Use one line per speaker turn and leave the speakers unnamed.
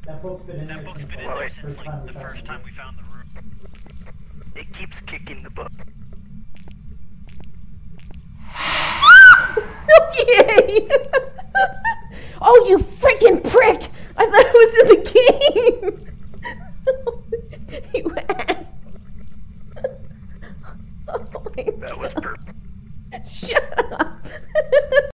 That book's been in there since like, the first time we found the room.
It keeps kicking the book.
Okay. Oh, you freaking prick! I thought it was in the game. You ass. Oh my God.
That was perfect.
Shut up.